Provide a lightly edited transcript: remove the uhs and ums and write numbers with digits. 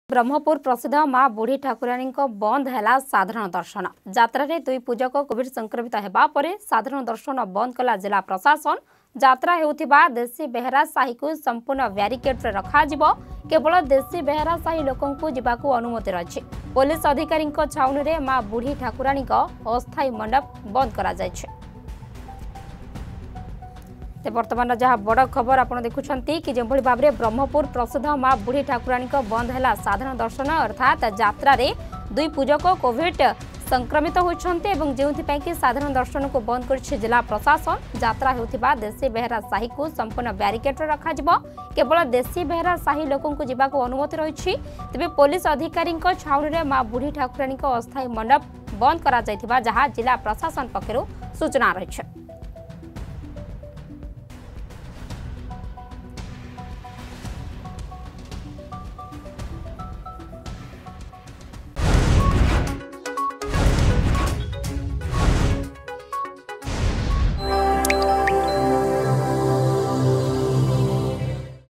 ब्रह्मपुर प्रसिद्ध मां बुढ़ी ठाकुराणी बंद है साधारण दर्शन यात्रा रे दुई पूजक कोविड संक्रमित होगा पर साधारण दर्शन बंद कला जिला प्रशासन। यात्रा हेउथिबा देशी बेहरा साही को संपूर्ण ब्यारिकेड रे रखा केवल देशी बेहरा साही लोकों को जिबाकू अनुमति रही। पुलिस अधिकारी छाउनी रे मां बुढ़ी ठाकुराणी अस्थायी मंडप बंद करा जायछि। वर्तमान जहाँ बड़ खबर आप देखुंत कि जो भाव में ब्रह्मपुर प्रसिद्ध मां बुढ़ी ठाकुराणी बंद है साधारण दर्शन अर्थात यात्रा रे दुई पूजक कोविड संक्रमित होती जो कि साधारण दर्शन को बंद कर जिला प्रशासन। यात्रा होता देशी बेहरा साही को संपूर्ण ब्यारिकेड रखा केवल देशी बेहरा साही लोकों को जीवाक अनुमति रही। तेज पुलिस अधिकारी छाउनी में मां बुढ़ी ठाकुराणी अस्थायी मंडप बंद करा जहाँ जिला प्रशासन पक्षर सूचना रही।